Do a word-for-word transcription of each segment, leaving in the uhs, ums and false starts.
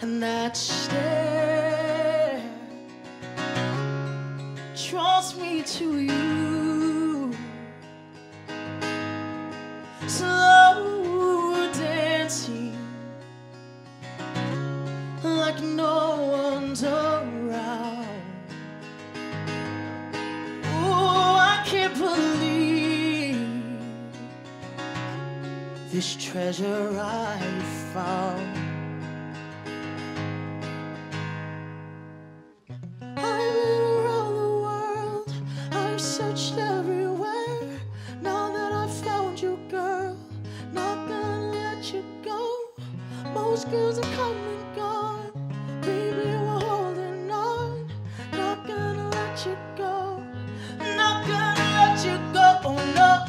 and that stare draws me to you. Slow dancing like no one's around. Oh, I can't believe this treasure I found. I've been around the world, I've searched everywhere. Now that I found you, girl, not gonna let you go. Most girls are come and gone, baby, we're holding on. Not gonna let you go, not gonna let you go, oh no.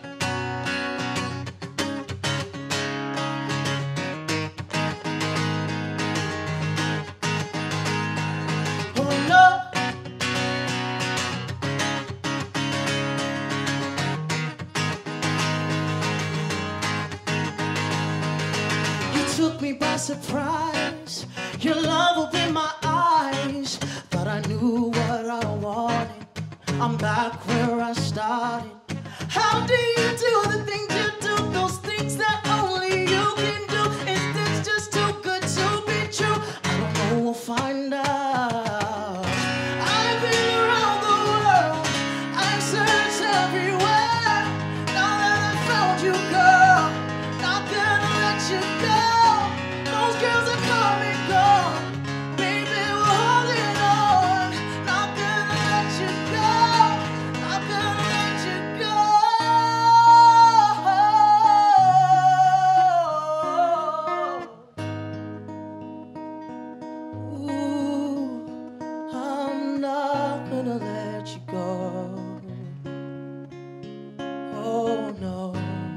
Took me by surprise. Your love opened my eyes. Thought I knew what I wanted. I'm back where I started. How do you do the things you do? Those things that only you can do. Is this just too good to be true? I don't know, we'll find out. I've been around the world, I've searched everywhere. Now that I found you, girl, not gonna let you go. Those girls are coming, gone. Baby, we're holding on. Not gonna let you go. Not gonna let you go. Ooh, I'm not gonna let you go. Oh no.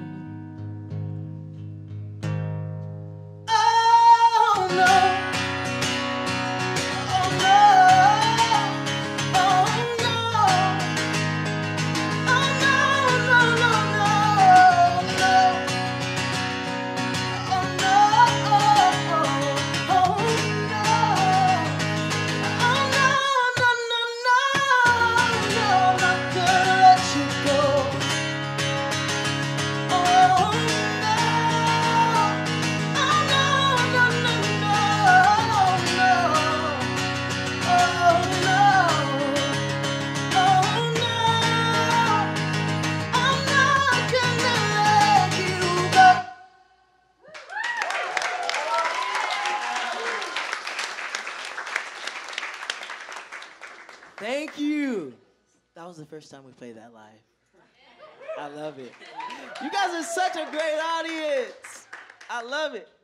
Thank you. That was the first time we played that live. I love it. You guys are such a great audience. I love it.